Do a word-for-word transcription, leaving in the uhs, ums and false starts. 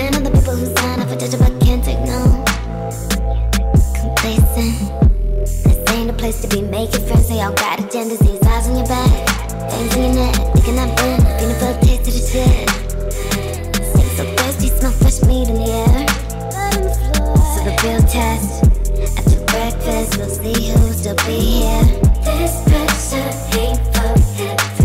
Man of the people who sign up for judge but can't take no complacent. This ain't a place to be making friends. They all got agendas, these eyes on your back, things in your neck, thinking I've been feeling for a taste of the shit. Sitting so thirsty, smell fresh meat in the air. So the real test, after breakfast, we'll see who'll still be here. This pressure ain't for